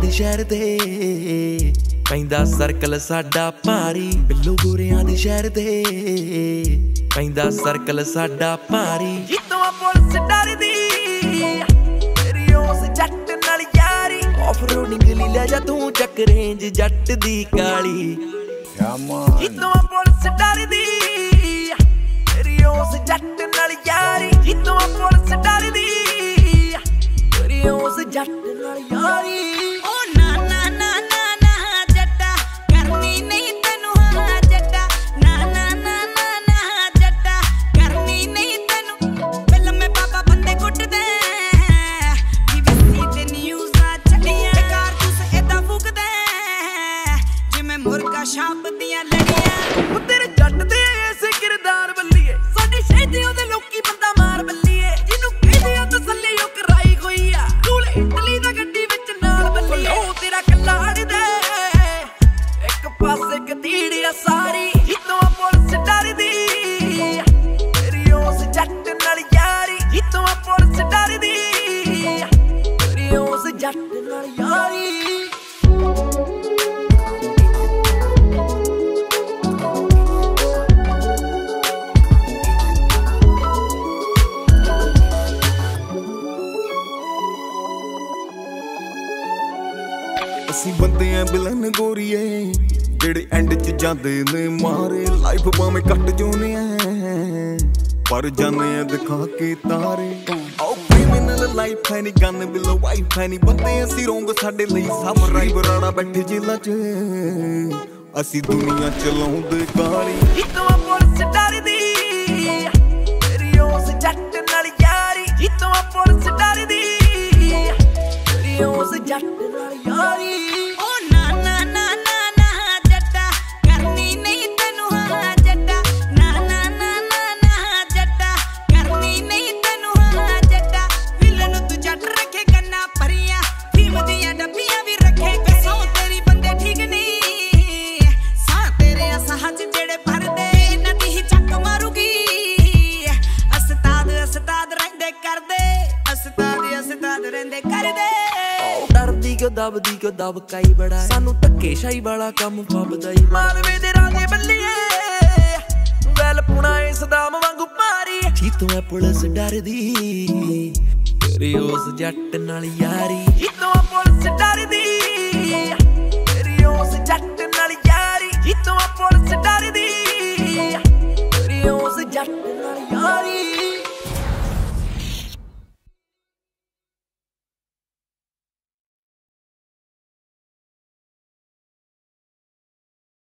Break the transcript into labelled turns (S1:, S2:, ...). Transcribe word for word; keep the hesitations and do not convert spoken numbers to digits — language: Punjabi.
S1: ਦੀ ਸ਼ਹਿਰ ਤੇ ਪੈਂਦਾ ਸਰਕਲ ਸਾਡਾ ਭਾਰੀ ਬਿੱਲੋ ਗੋਰਿਆਂ ਦੀ ਸ਼ਹਿਰ ਤੇ ਪੈਂਦਾ ਸਰਕਲ ਸਾਡਾ ਭਾਰੀ ਜਿੱਤੋਂ ਪੁਲਿਸ ਡਰਦੀ ਤੇਰੀ ਉਸ ਜੱਟ ਨਾਲ ਯਾਰੀ ਆਫ ਰੋਡਿੰਗ ਲਈ ਲੈ ਜਾ ਤੂੰ ਚੱਕ ਰੇਂਜ ਜੱਟ ਦੀ ਕਾਲੀ ਜਿੱਤੋਂ ਪੁਲਿਸ ਡਰਦੀ ਤੇਰੀ ਉਸ ਜੱਟ ਨਾਲ ਯਾਰੀ ਜਿੱਤੋਂ ਪੁਲਿਸ ਡਰਦੀ ਤੇਰੀ ਉਸ ਜੱਟ ਨਾਲ ਯਾਰੀ
S2: ਅਸੀਂ ਬੰਦੇ ਆ ਬਿਲਨ ਗੋਰੀਏ ਜਿਹੜੇ ਐਂਡ ਚ ਜਾਂਦੇ ਨੇ ਮਾਰੇ ਲਾਈਫ ਭਾਵੇਂ ਕੱਟ ਜੋਨੇ ਆ ਪਰ ਜਾਨੇ ਆ ਦਿਖਾ ਕੇ ਤਾਰੇ ਆਓ ਕ੍ਰਿਮੀਨਲ ਲਾਈਫ ਹੈ ਨੀ ਗਨ ਬਿਲੋ ਵਾਈਫ ਹੈ ਨੀ ਬੰਦੇ ਅਸੀਂ ਰੋਂਗ ਸਾਡੇ ਲਈ ਸਭ ਰਾਈ ਬਰਾੜਾ ਬੈਠੇ ਜੇਲਾਂ ਚ ਅਸੀਂ ਦੁਨੀਆ ਚਲਾਉਂਦੇ ਕਾਲੀ
S1: ਜਿੱਤੋਂ ਪੁਲਿਸ ਡਰਦੀ ਤੇਰੀ ਉਸ ਜੱਟ ਨਾਲ ਯਾਰੀ ਜਿੱਤੋਂ ਪੁਲਿਸ ਡਰਦੀ ਤੇਰੀ ਉਸ ਜੱਟ ਨਾਲ ਯਾਰੀ ਦਬਦੀ ਕਿਉਂ ਦਬ ਕਾਈ ਬੜਾ ਸਾਨੂੰ ਧੱਕੇ ਸ਼ਾਈ ਵਾਲਾ ਕੰਮ ਫੱਬਦਾ ਈ ਮਾਲਵੇ ਦੇ ਰਾਜੇ ਬੱਲੀਏ ਵੈਲ ਪੁਣਾ ਏ ਸਦਾਮ ਵਾਂਗੂ ਭਾਰੀ ਜੀਤੋਂ ਐ ਪੁਲਿਸ ਡਰਦੀ ਤੇਰੀ ਉਸ ਜੱਟ ਨਾਲ ਯਾਰੀ ਜੀਤੋਂ ਐ ਪੁਲਿਸ ਡਰਦੀ